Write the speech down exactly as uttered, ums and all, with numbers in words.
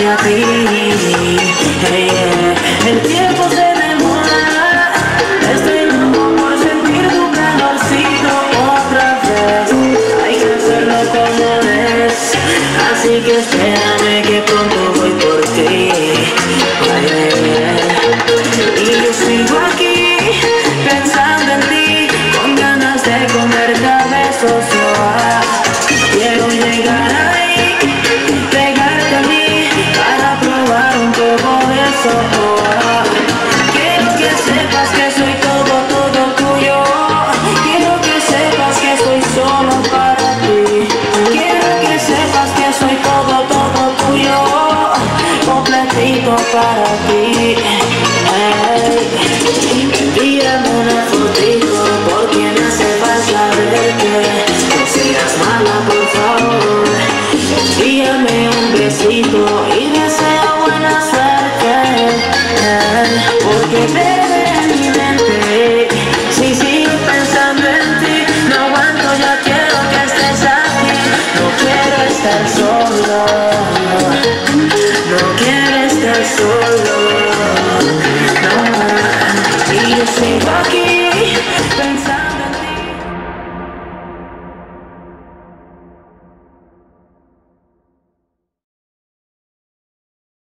hacia ti. Hey, yeah. El tiempo se demora, estoy loco por sentir tu calorcito otra vez. Hay que hacerlo como es, así que espérame que pronto voy por ti. Ay, ay, ay. Y yo sigo aquí pensando en ti, con ganas de comerte a besos. Quiero llegar ahí, pegarte a mí, para probar un poco de eso. Quiero que sepas que soy todo, todo tuyo. Quiero que sepas que soy solo para ti. Quiero que sepas que soy todo, todo tuyo, completito para ti. Hey. Envíame una fotito porque me hace falta verte. No seas mala, por favor. Envíame un besito y deseo buena suerte. Hey. Porque bebe en mi mente, si sigo pensando en ti, no aguanto, ya quiero que estés aquí. No quiero estar solo, no quiero estar solo, no. Y yo sigo aquí